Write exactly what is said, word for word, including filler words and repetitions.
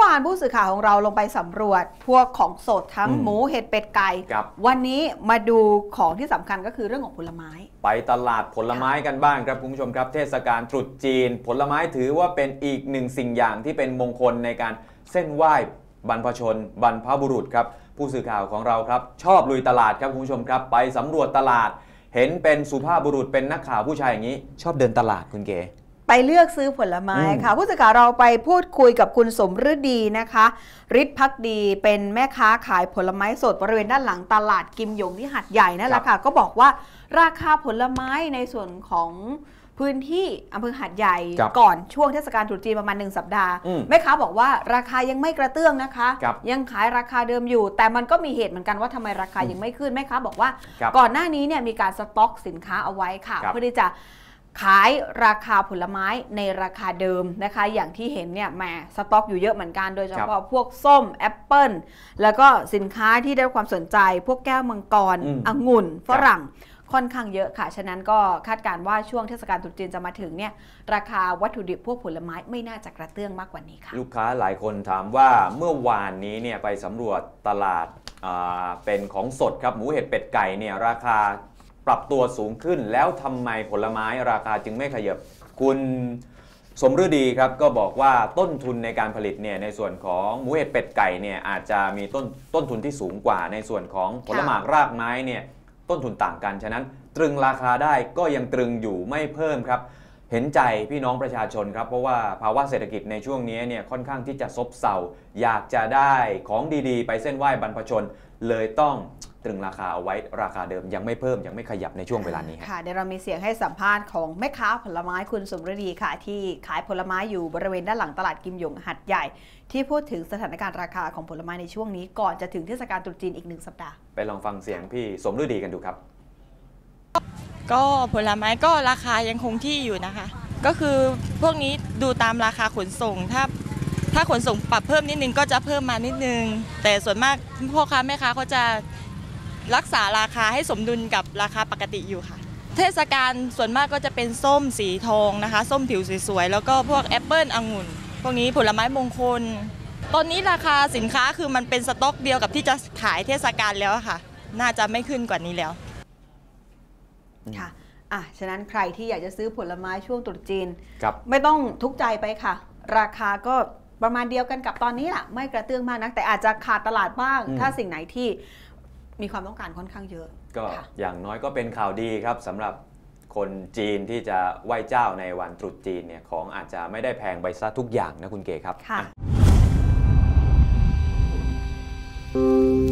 านผู้สื่อข่าวของเราลงไปสำรวจพวกของสดทั้งหมูเห็ดเป็ดไก่วันนี้มาดูของที่สำคัญก็คือเรื่องของผลไม้ไปตลาดผลไม้กันบ้างครับคุณผู้ชมครับเทศกาลตรุษจีนผลไม้ถือว่าเป็นอีกหนึ่งสิ่งอย่างที่เป็นมงคลในการเส้นไหว้บรรพชนบรรพบุรุษครับผู้สื่อข่าวของเราครับชอบลุยตลาดครับคุณผู้ชมครับไปสำรวจตลาดเห็นเป็นสุภาพบุรุษเป็นนักข่าวผู้ชายอย่างนี้ชอบเดินตลาดคุณเก๋ไปเลือกซื้อผลไม้ค่ะผู้สื่อข่าวเราไปพูดคุยกับคุณสมฤดีนะคะฤทธิ์พักดีเป็นแม่ค้าขายผลไม้สดบริเวณด้านหลังตลาดกิมหยงที่หาดใหญ่นั่นแหละค่ะก็บอกว่าราคาผลไม้ในส่วนของพื้นที่อำเภอหาดใหญ่ก่อนช่วงเทศกาลตรุษจีนประมาณหนึ่งสัปดาห์แม่ค้าบอกว่าราคายังไม่กระเตื้องนะคะยังขายราคาเดิมอยู่แต่มันก็มีเหตุเหมือนกันว่าทำไมราคายังไม่ขึ้นแม่ค้าบอกว่าก่อนหน้านี้เนี่ยมีการสต็อกสินค้าเอาไว้ค่ะเพื่อที่จะขายราคาผลไม้ในราคาเดิมนะคะอย่างที่เห็นเนี่ยแหมสต็อกอยู่เยอะเหมือนกันโดยเฉพาะพวกส้มแอปเปิ้ลแล้วก็สินค้าที่ได้ความสนใจพวกแก้วมังกรองุ่นฝรั่งค่อนข้างเยอะค่ะฉะนั้นก็คาดการณ์ว่าช่วงเทศกาลตรุษจีนจะมาถึงเนี่ยราคาวัตถุดิบพวกผลไม้ไม่น่าจะกระเตื้องมากกว่านี้ค่ะลูกค้าหลายคนถามว่าเมื่อวานนี้เนี่ยไปสำรวจตลาดเป็นของสดครับหมูเห็ดเป็ดไก่เนี่ยราคาปรับตัวสูงขึ้นแล้วทำไมผลไม้ราคาจึงไม่ขยับคุณสมฤดีครับก็บอกว่าต้นทุนในการผลิตเนี่ยในส่วนของหมูเห็ดเป็ดไก่เนี่ยอาจจะมีต้นต้นทุนที่สูงกว่าในส่วนของผลหมากรากไม้เนี่ยต้นทุนต่างกันฉะนั้นตรึงราคาได้ก็ยังตรึงอยู่ไม่เพิ่มครับเห็นใจพี่น้องประชาชนครับเพราะว่าภาวะเศรษฐกิจในช่วงนี้เนี่ยค่อนข้างที่จะซบเซาอยากจะได้ของดีๆไปเส้นไหว้บรรพชนเลยต้องตรึงราคาเอาไว้ราคาเดิมยังไม่เพิ่มยังไม่ขยับในช่วงเวลานี้ค่ะเดี๋ยวเรามีเสียงให้สัมภาษณ์ของแม่ค้าผลไม้คุณสมฤดีค่ะที่ขายผลไม้อยู่บริเวณด้านหลังตลาดกิมหยงหาดใหญ่ที่พูดถึงสถานการณ์ราคาของผลไม้ในช่วงนี้ก่อนจะถึงเทศกาลตรุษจีนอีกหนึ่งสัปดาห์ไปลองฟังเสียงพี่สมฤดีกันดูครับก็ผลไม้ก็ราคายังคงที่อยู่นะคะก็คือพวกนี้ดูตามราคาขนส่งถ้าถ้าขนส่งปรับเพิ่มนิดนึงก็จะเพิ่มมานิดนึงแต่ส่วนมากพ่อค้าแม่ค้าเขาจะรักษาราคาให้สมดุลกับราคาปกติอยู่ค่ะเทศกาลส่วนมากก็จะเป็นส้มสีทองนะคะส้มผิวสวยๆแล้วก็พวกแอปเปิ้ลองุ่นพวกนี้ผลไม้มงคลตอนนี้ราคาสินค้าคือมันเป็นสต็อกเดียวกับที่จะขายเทศกาลแล้วค่ะน่าจะไม่ขึ้นกว่านี้แล้วค่ะอ่ะฉะนั้นใครที่อยากจะซื้อผลไม้ช่วงตรุษจีนไม่ต้องทุกข์ใจไปค่ะราคาก็ประมาณเดียวกันกับตอนนี้แหละไม่กระเตื้องมากนักแต่อาจจะขาดตลาดบ้างถ้าสิ่งไหนที่มีความต้องการค่อนข้างเยอะก็อย่างน้อยก็เป็นข่าวดีครับสำหรับคนจีนที่จะไหว้เจ้าในวันตรุษจีนเนี่ยของอาจจะไม่ได้แพงไปซะทุกอย่างนะคุณเก๋ครับค่ะ